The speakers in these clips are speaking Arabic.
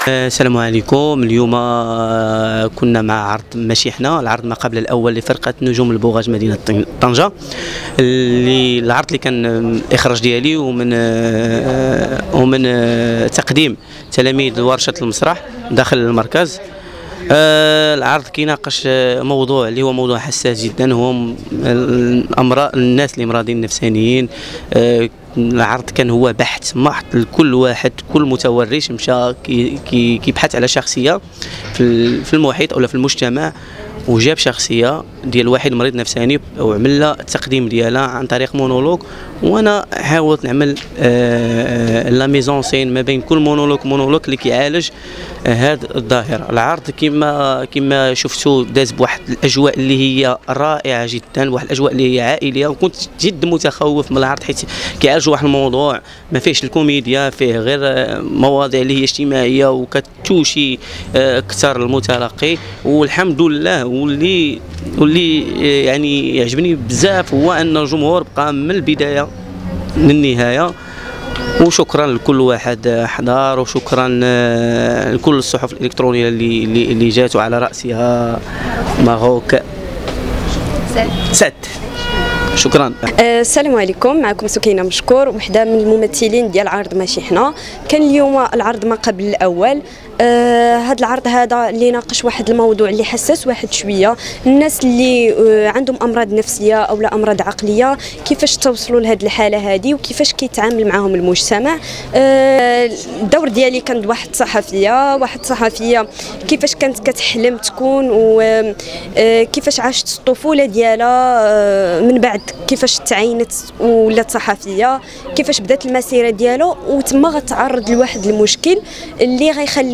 السلام عليكم. اليوم كنا مع عرض مشيحنا، العرض ما قبل الاول لفرقه نجوم البوغاج مدينه طنجه. العرض اللي كان الاخراج ديالي ومن تقديم تلاميذ ورشه المسرح داخل المركز. العرض كيناقش موضوع اللي هو موضوع حساس جدا، هو الناس اللي مرضين نفسانيين. العرض كان هو بحث محض لكل واحد، كل متورش مشى كيبحث على شخصيه في المحيط او في المجتمع، وجاب شخصيه ديال واحد مريض نفساني وعمل لها التقديم ديالها عن طريق مونولوج. وانا حاولت نعمل لا ميزون سين ما بين كل مونولوج اللي كيعالج هذه الظاهره. العرض كما شفتوا داز بواحد الاجواء اللي هي رائعه جدا، واحد الاجواء اللي هي عائليه، وكنت جد متخوف من العرض حيت كيعالج واحد الموضوع ما فيهش الكوميديا، فيه غير مواضيع اللي هي اجتماعيه وكتوشي اكثر المتلقي. والحمد لله واللي يعني يعجبني بزاف هو ان الجمهور بقى من البدايه للنهايه. وشكرا لكل واحد حضر، وشكرا لكل الصحف الالكترونيه اللي جات، على راسها ماروك سات. شكرا. السلام عليكم، معكم سكينه مشكور، وحده من الممثلين ديال عرض مشيحنا. كان اليوم العرض ما قبل الاول. هذا العرض هذا اللي ناقش واحد الموضوع اللي حساس واحد شويه، الناس اللي عندهم امراض نفسيه او لا امراض عقليه، كيفاش توصلوا لهذه الحاله هذه وكيفاش كيتعامل معهم المجتمع. الدور ديالي كان واحد صحفيه كيفاش كانت كتحلم تكون، وكيفاش عاشت الطفوله ديالها، من بعد كيفاش تعينت ولات صحفيه، كيفاش بدات المسيره ديالو، وتما غتعرض لواحد المشكل اللي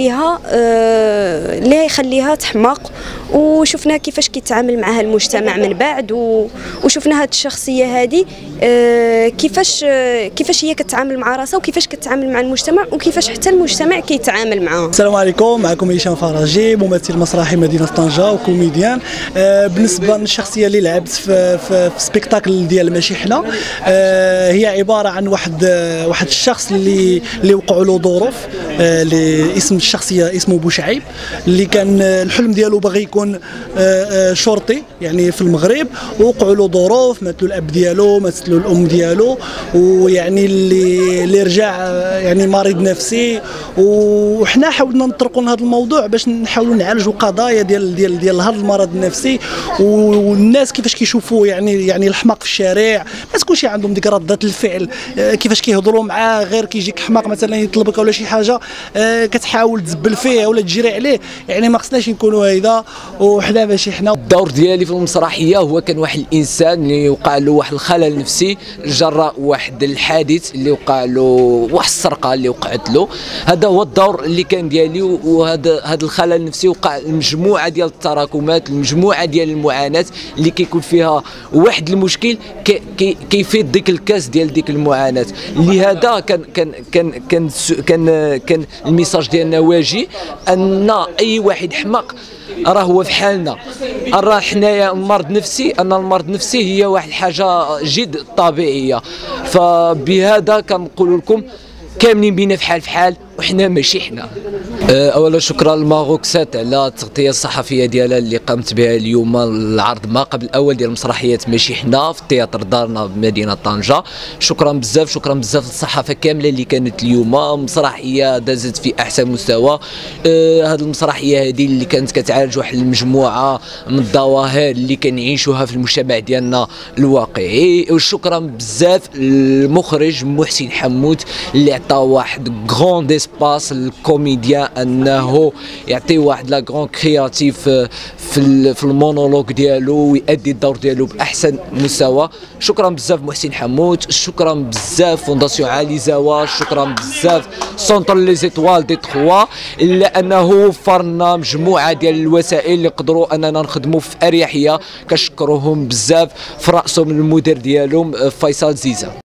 غيخليها تحماق. وشفنا كيفاش كيتعامل معها المجتمع من بعد، وشفنا هذه الشخصيه هذه كيفاش هي كتعامل مع راسها، وكيفاش كتعامل مع المجتمع، وكيفاش حتى المجتمع كيتعامل معها. السلام عليكم، معكم هشام فرجي، ممثل مسرحي مدينه طنجه وكوميديان. بالنسبه للشخصيه اللي لعبت في سبيكتاكل ديال مشيحنا، هي عباره عن واحد الشخص اللي وقعوا له ظروف. اسم الشخصيه اسمه بوشعيب، اللي كان الحلم ديالو باغي يكون شرطي يعني في المغرب، ووقعوا له ظروف، ماتوا الاب ديالو، ماتت له الام ديالو، ويعني اللي رجع يعني مريض نفسي. وحنا حاولنا نطرقوا لهذا الموضوع باش نحاولوا نعالجوا قضايا ديال هذا المرض النفسي، والناس كيفاش كيشوفوا يعني الحماق في الشارع. ما تكونش عندهم ديك ردة الفعل، كيفاش كيهضروا معاه، غير كيجيك حماق مثلا يطلبك ولا شي حاجه كتحاول تزبل فيه ولا تجري عليه. يعني ما خصناش نكونوا هيدا. وحنا ماشي حنا. الدور ديالي في المسرحيه هو كان واحد الانسان اللي وقع له واحد الخلل نفسي جراء واحد الحادث اللي وقع له، واحد السرقه اللي وقعت له. هذا هو الدور اللي كان ديالي. وهذا الخلل النفسي وقع المجموعه ديال التراكمات، المجموعه ديال المعاناه اللي كيكون فيها واحد المشكل كيفيض ديك الكاس ديال ديك المعاناه. لهذا كان الميساج ديالنا واجي ان اي واحد حماق راه هو في حالنا، راه حنايا مرض نفسي، ان المرض النفسي هي واحد الحاجه جد طبيعيه. فبهذا كنقول لكم كاملين بينا في حال وحنا ماشي حنا. اولا شكرا لماروك سات على التغطيه الصحفيه ديالها اللي قامت بها اليوم. العرض ما قبل الاول ديال مسرحيات ماشي حنا في التياتر دارنا بمدينه طنجه. شكرا بزاف للصحافه كامله اللي كانت اليوم. مسرحيه دازت في احسن مستوى. هذه المسرحيه هذه اللي كانت كتعالج واحد المجموعه من الظواهر اللي كنعيشوها في المجتمع ديالنا الواقعي. وشكرا بزاف للمخرج محسن حمود اللي عطى واحد غون ديسباس للكوميديان انه يعطي واحد لا غون كرياتيف في المونولوج ديالو ويؤدي الدور ديالو باحسن مستوى. شكرا بزاف محسن حمود، شكرا بزاف فونداسيون علي زواج، شكرا بزاف سونتر لي زيتوال دي 3 الا انه وفرنا مجموعه ديال الوسائل اللي قدروا اننا نخدموا في اريحيه. كنشكروهم بزاف، في راسهم المدير ديالهم فيصل زيزه.